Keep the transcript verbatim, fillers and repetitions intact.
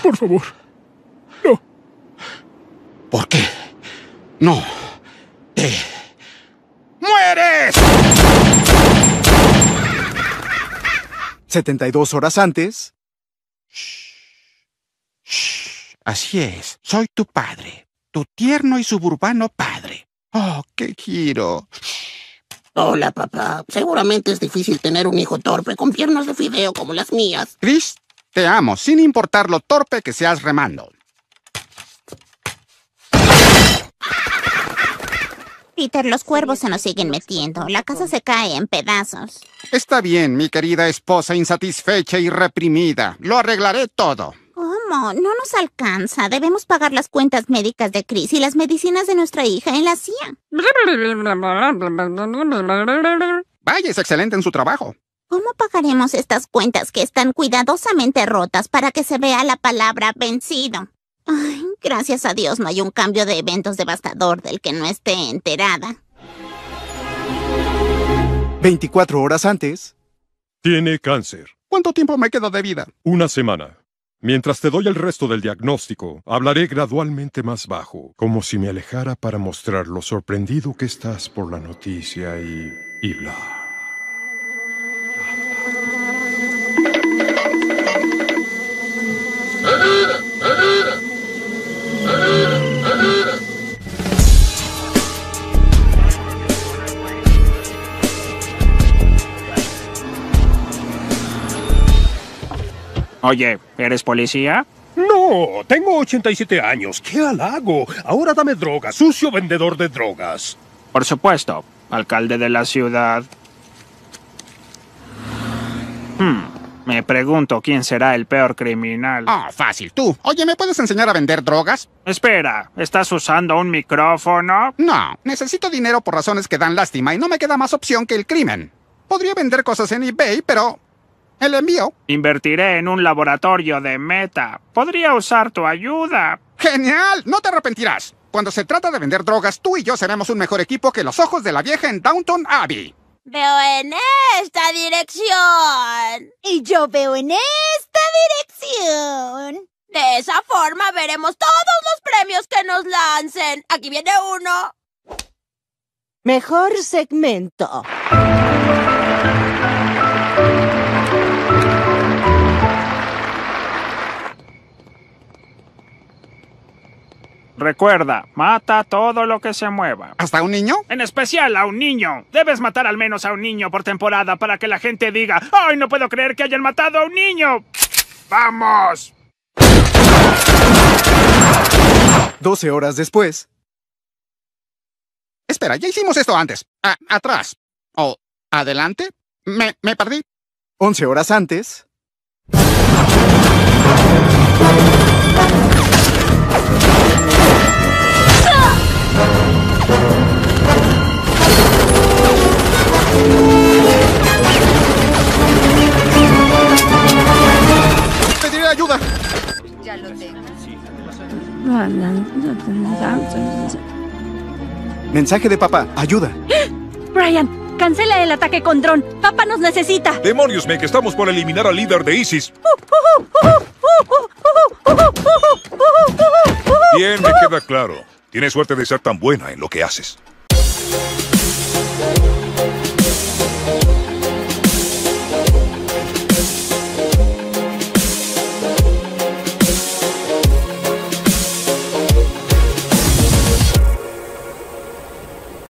Por favor. No. ¿Por qué? No. Te... ¡Mueres! setenta y dos horas antes. Shh. Shh. Así es. Soy tu padre. Tu tierno y suburbano padre. Oh, qué giro. Hola, papá. Seguramente es difícil tener un hijo torpe con piernas de fideo como las mías. Chris, te amo, sin importar lo torpe que seas remando. Peter, los cuervos se nos siguen metiendo. La casa se cae en pedazos. Está bien, mi querida esposa insatisfecha y reprimida. Lo arreglaré todo. ¿Cómo? No nos alcanza. Debemos pagar las cuentas médicas de Chris y las medicinas de nuestra hija en la C I A. Vaya, es excelente en su trabajo. ¿Cómo pagaremos estas cuentas que están cuidadosamente rotas para que se vea la palabra vencido? Ay, gracias a Dios no hay un cambio de eventos devastador del que no esté enterada. veinticuatro horas antes. Tiene cáncer. ¿Cuánto tiempo me queda de vida? Una semana. Mientras te doy el resto del diagnóstico, hablaré gradualmente más bajo, como si me alejara para mostrar lo sorprendido que estás por la noticia y... y bla. Oye, ¿eres policía? No, tengo ochenta y siete años. ¡Qué halago! Ahora dame drogas, sucio vendedor de drogas. Por supuesto, alcalde de la ciudad. Hmm, me pregunto quién será el peor criminal. Ah, fácil, tú. Oye, ¿me puedes enseñar a vender drogas? Espera, ¿estás usando un micrófono? No, necesito dinero por razones que dan lástima y no me queda más opción que el crimen. Podría vender cosas en eBay, pero... el envío. Invertiré en un laboratorio de meta. Podría usar tu ayuda. ¡Genial! No te arrepentirás. Cuando se trata de vender drogas, tú y yo seremos un mejor equipo que los ojos de la vieja en Downton Abbey. Veo en esta dirección. Y yo veo en esta dirección. De esa forma veremos todos los premios que nos lancen. Aquí viene uno. Mejor segmento. Recuerda, mata todo lo que se mueva. ¿Hasta un niño? En especial a un niño. Debes matar al menos a un niño por temporada para que la gente diga ¡ay, no puedo creer que hayan matado a un niño! ¡Vamos! doce horas después. Espera, ya hicimos esto antes. A atrás. O adelante. Me, me perdí. once horas antes. Pediré ayuda. Ya lo tengo. Mensaje de papá. Ayuda. Brian, cancela el ataque con dron. Papá nos necesita. Demonios, Meg, estamos por eliminar al líder de ISIS. Bien, me queda claro. Tienes suerte de ser tan buena en lo que haces.